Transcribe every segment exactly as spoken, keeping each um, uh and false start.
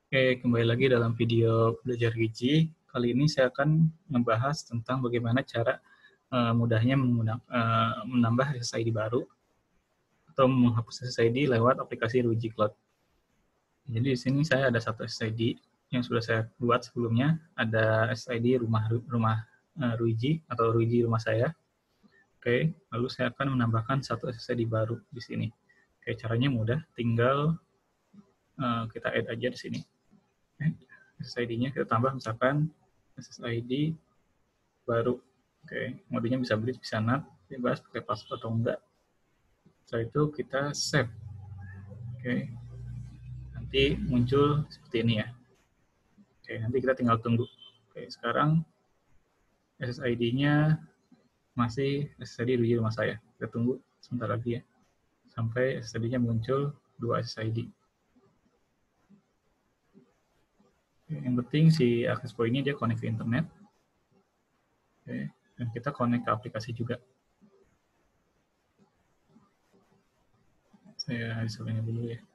Oke, kembali lagi dalam video belajar Gigi. Kali ini saya akan membahas tentang bagaimana cara uh, mudahnya menggunakan, uh, menambah S S I D baru atau menghapus S S I D lewat aplikasi Ruiji Cloud. Jadi di sini saya ada satu S S I D yang sudah saya buat sebelumnya. Ada S S I D rumah rumah uh, Ruiji atau Ruiji rumah saya. Oke, lalu saya akan menambahkan satu S S I D baru di sini. Oke, caranya mudah, tinggal uh, kita add aja di sini. S S I D-nya kita tambah misalkan S S I D baru. Oke, modenya bisa bridge, bisa N A T, bebas pakai password atau enggak. Setelah itu kita save. Oke, nanti muncul seperti ini ya. Oke, nanti kita tinggal tunggu. Oke, sekarang S S I D-nya masih S S I D Ruiji rumah saya. Kita tunggu sebentar lagi ya, sampai S S I D-nya muncul dua S S I D. Oke, yang penting si access point-nya dia connect ke internet. Oke, dan kita connect ke aplikasi juga. Saya display dulu ya.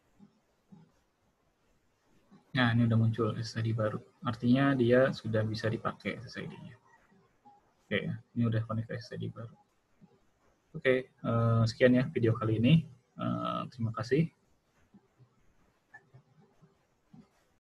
Nah, ini udah muncul S S I D baru. Artinya dia sudah bisa dipakai S S I D-nya. Oke, ini udah connect S S I D baru. Oke, sekian ya video kali ini. Terima kasih.